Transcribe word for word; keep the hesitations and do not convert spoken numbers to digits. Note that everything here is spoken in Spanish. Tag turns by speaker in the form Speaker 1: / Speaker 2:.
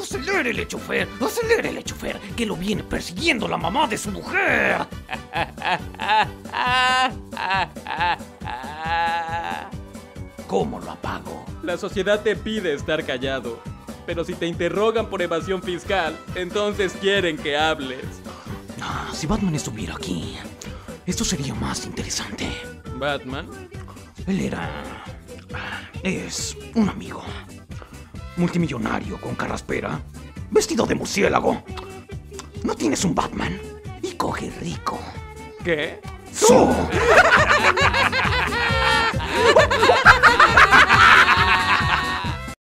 Speaker 1: Acelérele, chofer, acelérele, chofer, que lo viene persiguiendo la mamá de su mujer. ¿Cómo lo apago?
Speaker 2: La sociedad te pide estar callado, pero si te interrogan por evasión fiscal, entonces quieren que hables.
Speaker 1: Ah, si Batman estuviera aquí, esto sería más interesante.
Speaker 2: ¿Batman?
Speaker 1: Él era... es un amigo. Multimillonario con carraspera, vestido de murciélago. ¿No tienes un Batman? Y coge rico.
Speaker 2: ¿Qué?
Speaker 1: ¡So!